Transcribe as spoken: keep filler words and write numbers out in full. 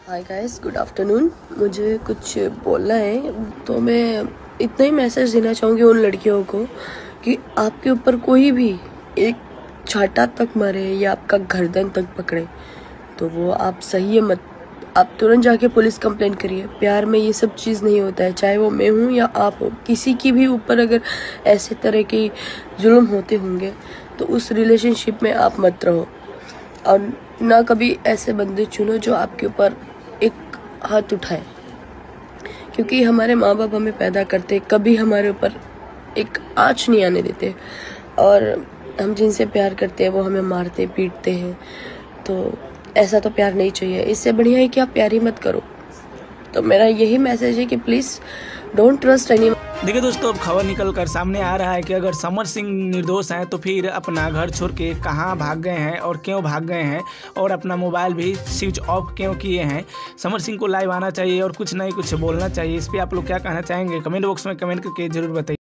Hi guys, good afternoon. मुझे कुछ बोलना है, तो मैं इतना ही मैसेज देना चाहूँगी उन लड़कियों को कि आपके ऊपर कोई भी एक छाता तक मारे या आपका गर्दन तक पकड़े तो वो आप सही है मत, आप तुरंत जाके पुलिस कंप्लेंट करिए। प्यार में ये सब चीज़ नहीं होता है, चाहे वो मैं हूँ या आप हो। किसी की भी ऊपर अगर ऐसे तरह के जुल्म होते होंगे तो उस रिलेशनशिप में आप मत रहो, और ना कभी ऐसे बंदे चुनो जो आपके ऊपर एक हाथ उठाए, क्योंकि हमारे माँ बाप हमें पैदा करते, कभी हमारे ऊपर एक आँच नहीं आने देते, और हम जिनसे प्यार करते हैं वो हमें मारते पीटते हैं। तो ऐसा तो प्यार नहीं चाहिए। इससे बढ़िया है कि आप प्यार ही मत करो। तो मेरा यही मैसेज है कि प्लीज़ डोंट ट्रस्ट एनी। देखिए दोस्तों, अब खबर निकल कर सामने आ रहा है कि अगर समर सिंह निर्दोष हैं तो फिर अपना घर छोड़ के कहाँ भाग गए हैं और क्यों भाग गए हैं, और अपना मोबाइल भी स्विच ऑफ क्यों किए हैं। समर सिंह को लाइव आना चाहिए और कुछ नहीं कुछ बोलना चाहिए। इस पर आप लोग क्या कहना चाहेंगे, कमेंट बॉक्स में कमेंट करके जरूर बताइए।